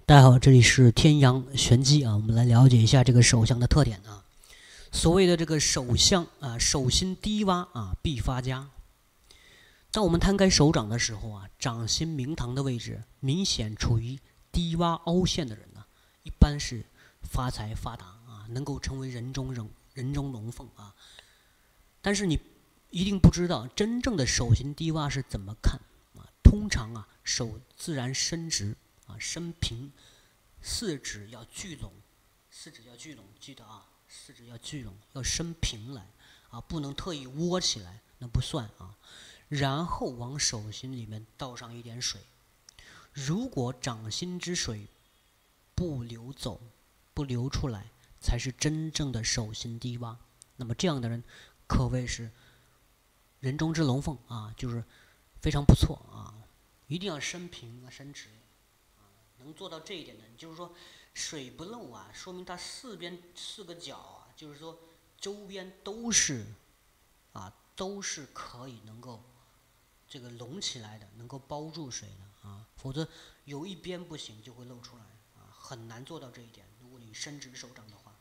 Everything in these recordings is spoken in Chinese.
大家好，这里是天阳玄机啊，我们来了解一下这个手相的特点啊。所谓的这个手相啊，手心低洼啊，必发家。当我们摊开手掌的时候啊，掌心明堂的位置明显处于低洼凹陷的人呢，一般是发财发达啊，能够成为人中龙凤啊。但是你一定不知道，真正的手心低洼是怎么看啊？通常啊，手自然伸直啊，伸平，四指要聚拢，记得啊，四指要聚拢，要伸平来啊，不能特意窝起来，那不算啊。然后往手心里面倒上一点水，如果掌心之水不流走，不流出来，才是真正的手心低洼。那么这样的人可谓是人中之龙凤啊，就是非常不错啊。一定要伸平啊，伸直啊，能做到这一点的，就是说水不漏啊，说明它四个角啊，就是说周边都是可以能够这个拢起来的，能够包住水的啊，否则有一边不行就会露出来啊，很难做到这一点。如果你伸直手掌的话，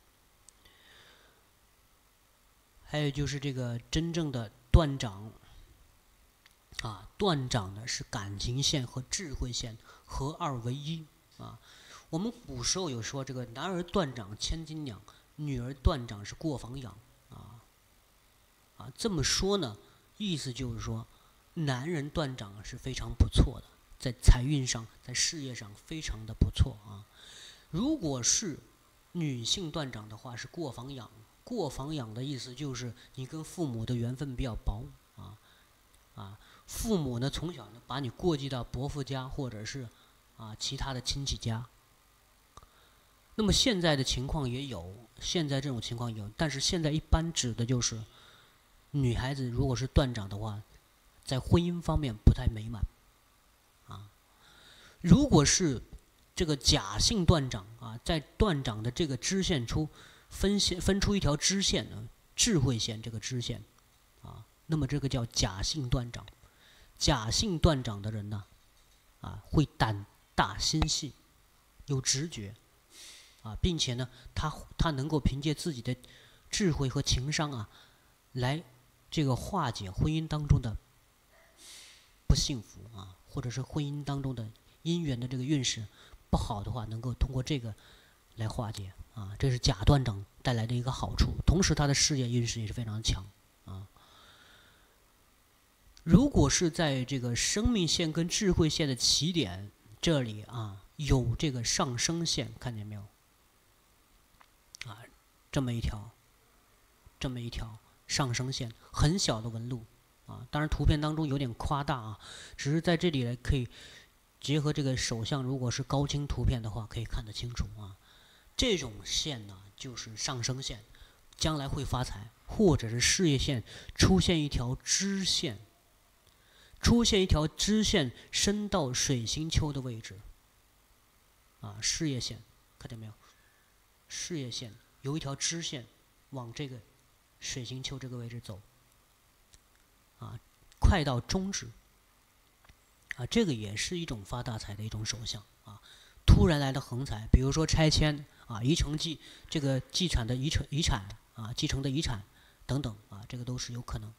还有就是这个真正的断掌啊，断掌呢是感情线和智慧线合二为一啊。我们古时候有说这个男儿断掌千金两，女儿断掌是过房养啊。这么说呢，意思就是说，男人断掌是非常不错的，在财运上，在事业上非常的不错啊。如果是女性断掌的话，是过房养。过房养的意思就是你跟父母的缘分比较薄啊。父母呢从小呢把你过继到伯父家或者是其他的亲戚家。那么现在的情况也有，现在这种情况有，但是现在一般指的就是女孩子如果是断掌的话，在婚姻方面不太美满啊。如果是这个假性断掌啊，在断掌的这个支线处分出一条支线呢，智慧线这个支线啊，那么这个叫假性断掌。假性断掌的人呢，会胆大心细，有直觉并且呢，他能够凭借自己的智慧和情商来这个化解婚姻当中的不幸福或者是婚姻当中的姻缘的这个运势不好的话，能够通过这个来化解这是假断掌带来的一个好处，同时他的事业运势也是非常强如果是在这个生命线跟智慧线的起点这里有这个上升线，看见没有这么一条上升线，很小的纹路当然图片当中有点夸大只是在这里可以结合这个手相，如果是高清图片的话可以看得清楚这种线呢就是上升线，将来会发财，或者是事业线出现一条支线，伸到水星丘的位置事业线看见没有？事业线有一条支线往这个水星丘这个位置走快到中指这个也是一种发大财的一种手相突然来的横财，比如说拆迁遗承这个继承的遗产等等这个都是有可能。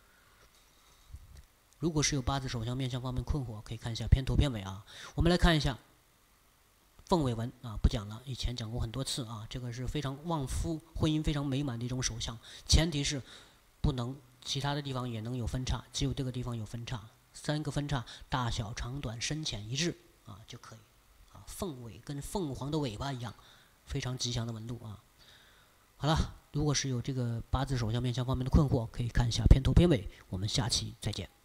如果是有八字手相面相方面困惑，可以看一下片头片尾我们来看一下凤尾纹不讲了，以前讲过很多次这个是非常旺夫，婚姻非常美满的一种手相，前提是不能其他的地方也能有分叉，只有这个地方有分叉，3个分叉大小长短深浅一致就可以凤尾跟凤凰的尾巴一样，非常吉祥的纹路好了，如果是有这个八字手相面相方面的困惑，可以看一下片头片尾，我们下期再见。